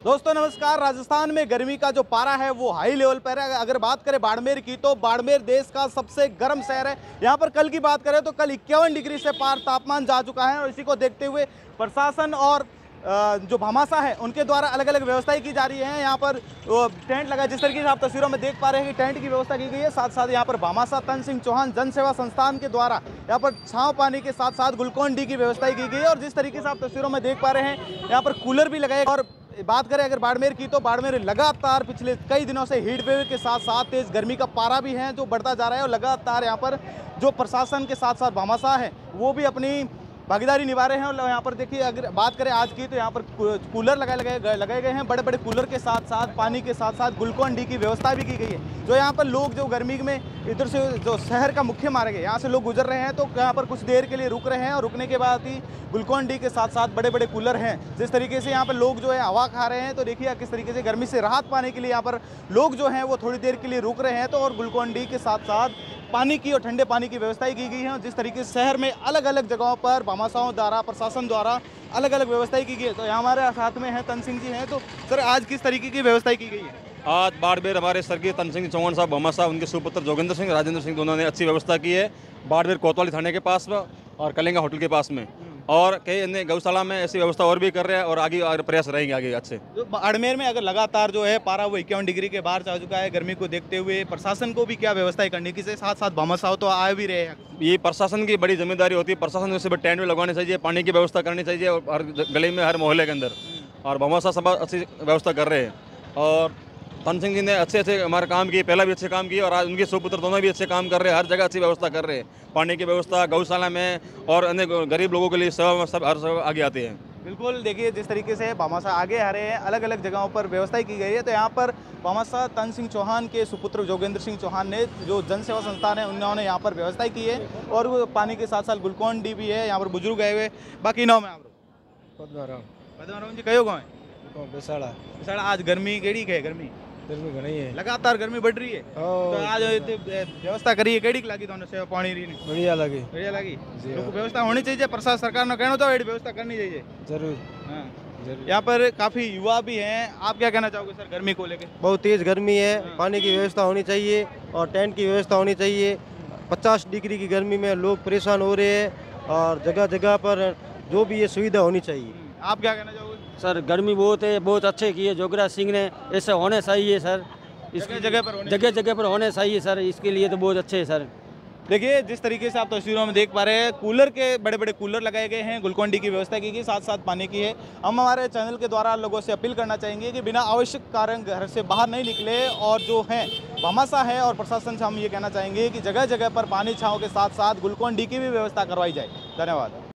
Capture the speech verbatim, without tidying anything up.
दोस्तों नमस्कार। राजस्थान में गर्मी का जो पारा है वो हाई लेवल पर है। अगर बात करें बाड़मेर की तो बाड़मेर देश का सबसे गर्म शहर है। यहाँ पर कल की बात करें तो कल इक्यावन डिग्री से पार तापमान जा चुका है और इसी को देखते हुए प्रशासन और जो भामाशाह है उनके द्वारा अलग अलग व्यवस्थाएं की जा रही हैं। यहाँ पर टेंट लगा, जिस तरीके से आप तस्वीरों में देख पा रहे हैं कि टेंट की व्यवस्था की गई है। साथ साथ यहाँ पर भामाशाह तन सिंह चौहान जन सेवा संस्थान के द्वारा यहाँ पर छांव पानी के साथ साथ ग्लूकोन डी की व्यवस्था की गई है। और जिस तरीके से आप तस्वीरों में देख पा रहे हैं यहाँ पर कूलर भी लगाए। और बात करें अगर बाड़मेर की तो बाड़मेर लगातार पिछले कई दिनों से हीट वेव के साथ साथ तेज गर्मी का पारा भी है जो बढ़ता जा रहा है। और लगातार यहाँ पर जो प्रशासन के साथ साथ भामाशाह है वो भी अपनी भागीदारी निभा रहे हैं। और यहाँ पर देखिए अगर बात करें आज की तो यहाँ पर कूलर लगाए लगाए लगाए गए हैं। बड़े बड़े कूलर के साथ साथ पानी के साथ साथ ग्लूकोन डी की व्यवस्था भी की गई है। जो यहाँ पर लोग जो गर्मी में इधर से जो शहर का मुख्य मार्ग है यहाँ से लोग गुजर रहे हैं तो यहाँ पर कुछ देर के लिए रुक रहे हैं और रुकने के बाद ही ग्लूकोन डी के साथ साथ बड़े बड़े कूलर हैं। जिस तरीके से यहाँ पर लोग जो है हवा खा रहे हैं तो देखिए किस तरीके से गर्मी से राहत पाने के लिए यहाँ पर लोग जो हैं वो थोड़ी देर के लिए रुक रहे हैं। तो और ग्लूकोन डी के साथ साथ पानी की और ठंडे पानी की व्यवस्थाएं की गई हैं। जिस तरीके से शहर में अलग अलग जगहों पर भामाशाहों द्वारा प्रशासन द्वारा अलग अलग व्यवस्थाएं की गई है। तो यहाँ हमारे साथ में हैं तन सिंह जी हैं। तो सर आज किस तरीके की व्यवस्थाएं की गई है? आज बाड़मेर हमारे स्वर्गीय तन सिंह चौहान साहब भामाशाह उनके सुपुत्र जोगेंद्र सिंह राजेंद्र सिंह दोनों ने अच्छी व्यवस्था की है बाड़मेर कोतवाली थाने के पास में और कलिंगा होटल के पास में। और कई अन्य गौशाला में ऐसी व्यवस्था और भी कर रहे हैं और आगे प्रयास रहेंगे आगे अच्छे। तो बाड़मेर में अगर लगातार जो है पारा वो इक्यावन डिग्री के बाहर जा चुका है, गर्मी को देखते हुए प्रशासन को भी क्या व्यवस्थाएं करनी की साथ साथ भामाशाह तो आए भी रहे हैं। ये प्रशासन की बड़ी जिम्मेदारी होती है। प्रशासन को सिर्फ टेंट में लगवाने चाहिए, पानी की व्यवस्था करनी चाहिए और हर गली में हर मोहल्ले के अंदर। और भामाशाह सब अच्छी व्यवस्था कर रहे हैं और तन सिंह जी ने अच्छे अच्छे हमारे काम किए, पहला भी अच्छे काम किए और आज उनके सुपुत्र दोनों भी अच्छे काम कर रहे हैं। हर जगह अच्छी व्यवस्था कर रहे हैं, पानी की व्यवस्था गौशाला में और अन्य गरीब लोगों के लिए सेवा में सब हर सब आगे आते हैं। बिल्कुल, देखिए जिस तरीके से भामाशाह आगे आ रहे हैं, अलग अलग जगहों पर व्यवस्था की गई है। तो यहाँ पर भामाशाह तन सिंह चौहान के सुपुत्र जोगेंद्र सिंह चौहान ने जो जन सेवा संस्थान है उन्होंने यहाँ पर व्यवस्था की है और वो पानी के साथ साथ ग्लूकोन डी भी है। यहाँ पर बुजुर्ग आए हुए बाकी नाव में आप जी कहो गाँव है आज गर्मी केड़ी है? गर्मी गर्मी घणी है, लगातार गर्मी बढ़ रही है। तो आज व्यवस्था करी है केड़ी लगी तो सेवा पानी री बढ़िया लगी बढ़िया लगी। तो व्यवस्था होनी चाहिए, प्रशासन सरकार ने कहना तो व्यवस्था करनी चाहिए जरूर। हाँ जरूर। यहाँ पर काफी युवा भी हैं, आप क्या कहना चाहोगे सर गर्मी को लेकर? बहुत तेज गर्मी है, पानी की व्यवस्था होनी चाहिए और टेंट की व्यवस्था होनी चाहिए। पचास डिग्री की गर्मी में लोग परेशान हो रहे हैं और जगह जगह पर जो भी ये सुविधा होनी चाहिए। आप क्या कहना चाहोगे? सर गर्मी बहुत है, बहुत अच्छे किए जोगराज सिंह ने, ऐसे होने चाहिए सर। इसकी जगह पर होने जगह जगह पर होने चाहिए सर, इसके लिए तो बहुत अच्छे है सर। देखिए जिस तरीके से आप तस्वीरों में देख पा रहे हैं कूलर के बड़े बड़े कूलर लगाए गए हैं, ग्लूकोन डी की व्यवस्था की गई, साथ साथ पानी की है। हम हमारे चैनल के द्वारा लोगों से अपील करना चाहेंगे कि बिना आवश्यक कारण घर से बाहर नहीं निकले और जो है भामाशाह है और प्रशासन से हम ये कहना चाहेंगे कि जगह जगह पर पानी छाँव के साथ साथ ग्लूकोन डी की भी व्यवस्था करवाई जाए। धन्यवाद।